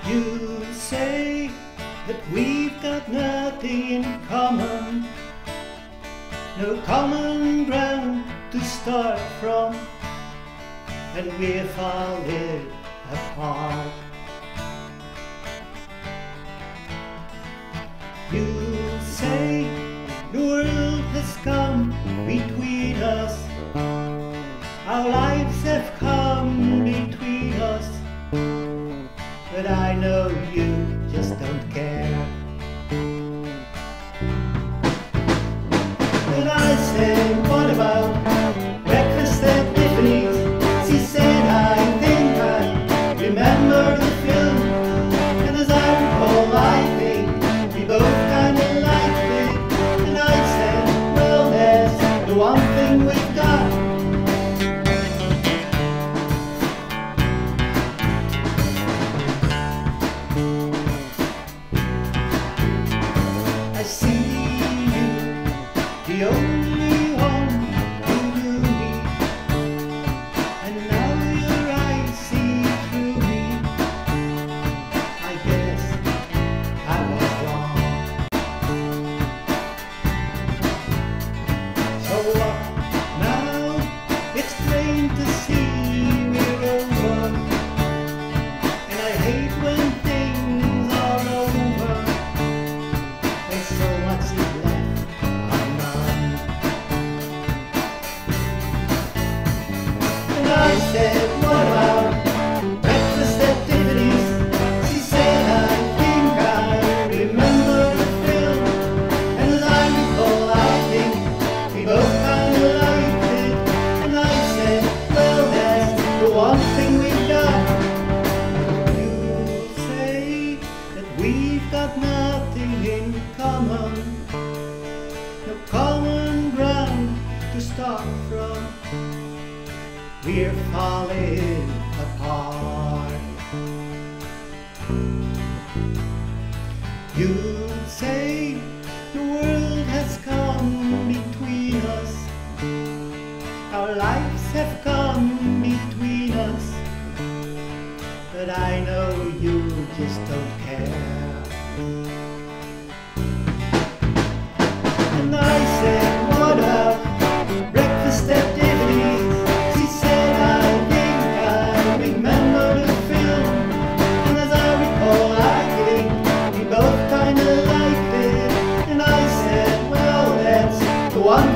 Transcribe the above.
You say that we've got nothing in common, no common ground to start from, and we're falling apart. You say the world has come between us, our lives have come between us, but I know you just don't care. And I said, what about breakfast at Tiffany's? She said, I think I remember the film, and as I recall, I think we both kinda liked it. And I said, well, there's the one thing we've got. I see you, the only one who knew me, and now your eyes see through me. I guess I was wrong. So what now? It's plain to see we're over, and I hate when things are over. There's so much left undone. And I said, what about breakfast at Tiffany's? She said, I think I remember the film, and as I recall, I think we both kinda liked it. And I said, well, that's the one thing we've got. You say that we've got nothing in common, no common ground to start from, we're falling apart. You say the world has come between us, our lives have come between us, but I know you just don't care. And I said, what about breakfast at Tiffany's? She said, I think I remember the film, and as I recall, I think we both kinda liked it. And I said, well, that's the one